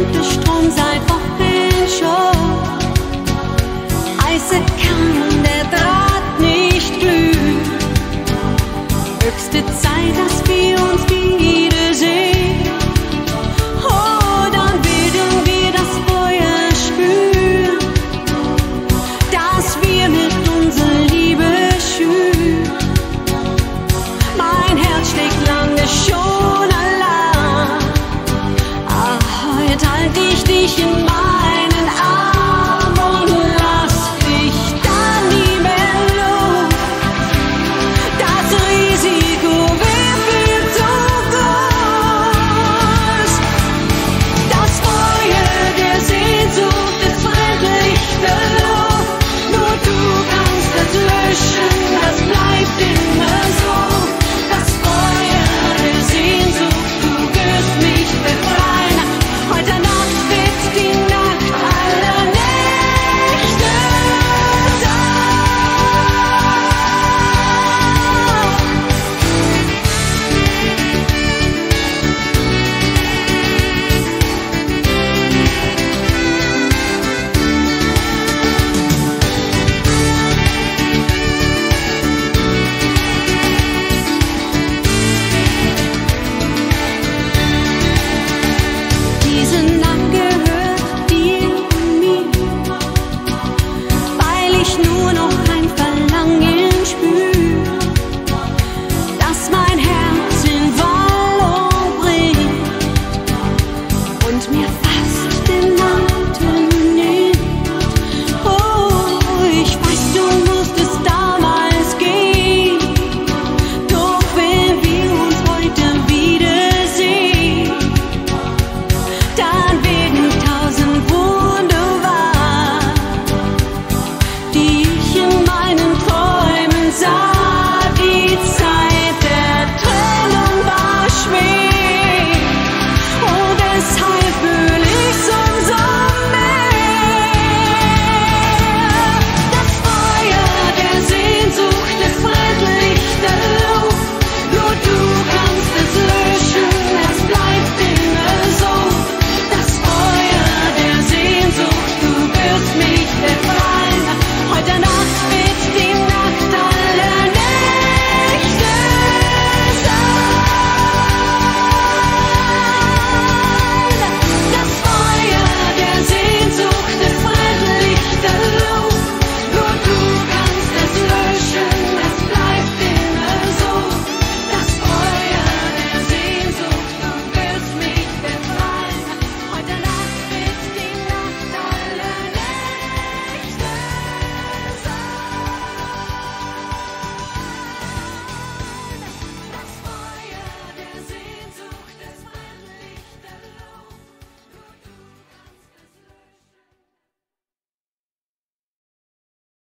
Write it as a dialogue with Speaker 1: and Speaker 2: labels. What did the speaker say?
Speaker 1: und der Strom seit Wochen schon. Eise kann der Draht nicht glühen. Höchste Zeit, dass wir uns wiedersehen. Oh, dann werden wir das Feuer spüren, dass wir mit unserer Liebe schüren. Mein Herz schlägt lange schon allein. Ach, heute halte ich dich in meinem